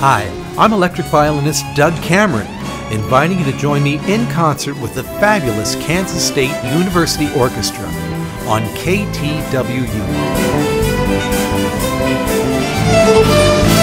Hi, I'm electric violinist Doug Cameron, inviting you to join me in concert with the fabulous Kansas State University Orchestra on KTWU.